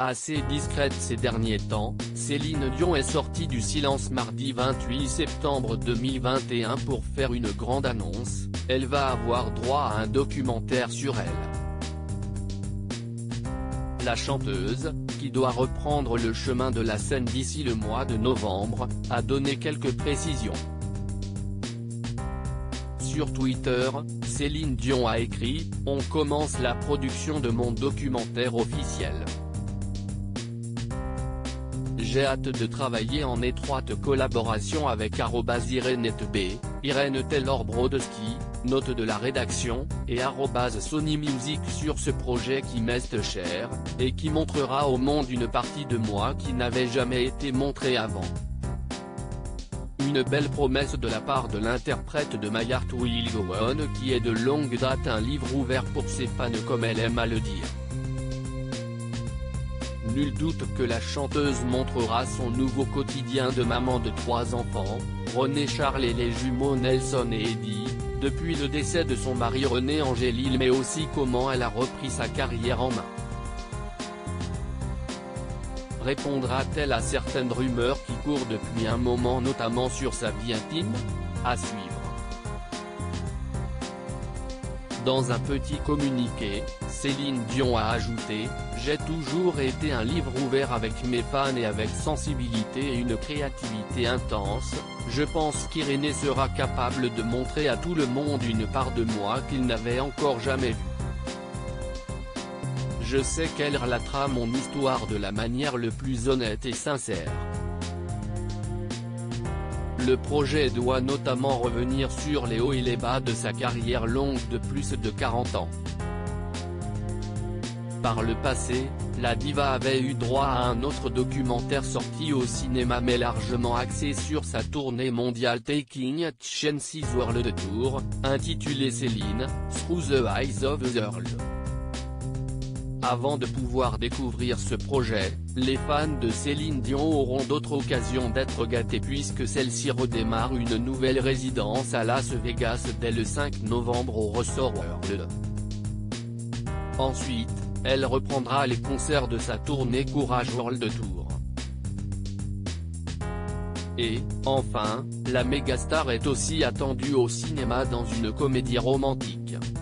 Assez discrète ces derniers temps, Céline Dion est sortie du silence mardi 28 septembre 2021 pour faire une grande annonce: elle va avoir droit à un documentaire sur elle. La chanteuse, qui doit reprendre le chemin de la scène d'ici le mois de novembre, a donné quelques précisions. Sur Twitter, Céline Dion a écrit: « On commence la production de mon documentaire officiel. J'ai hâte de travailler en étroite collaboration avec @IreneTB, Irène Taylor Brodski, note de la rédaction, et @SonyMusic sur ce projet qui m'est cher, et qui montrera au monde une partie de moi qui n'avait jamais été montrée avant. » Une belle promesse de la part de l'interprète de My Heart Will Go On, qui est de longue date un livre ouvert pour ses fans comme elle aime à le dire. Nul doute que la chanteuse montrera son nouveau quotidien de maman de 3 enfants, René Charles et les jumeaux Nelson et Eddie, depuis le décès de son mari René Angélil, mais aussi comment elle a repris sa carrière en main. Répondra-t-elle à certaines rumeurs qui courent depuis un moment, notamment sur sa vie intime? À suivre. Dans un petit communiqué, Céline Dion a ajouté: « J'ai toujours été un livre ouvert avec mes fans et avec sensibilité et une créativité intense. Je pense qu'Irénée sera capable de montrer à tout le monde une part de moi qu'il n'avait encore jamais vue. Je sais qu'elle relatera mon histoire de la manière le plus honnête et sincère. Le projet doit notamment revenir sur les hauts et les bas de sa carrière longue de plus de 40 ans. Par le passé, la diva avait eu droit à un autre documentaire sorti au cinéma mais largement axé sur sa tournée mondiale Taking Chances World Tour, intitulé Céline, Through the Eyes of the World. Avant de pouvoir découvrir ce projet, les fans de Céline Dion auront d'autres occasions d'être gâtés puisque celle-ci redémarre une nouvelle résidence à Las Vegas dès le 5 novembre au Resort World. Ensuite, elle reprendra les concerts de sa tournée Courage World Tour. Et, enfin, la mégastar est aussi attendue au cinéma dans une comédie romantique.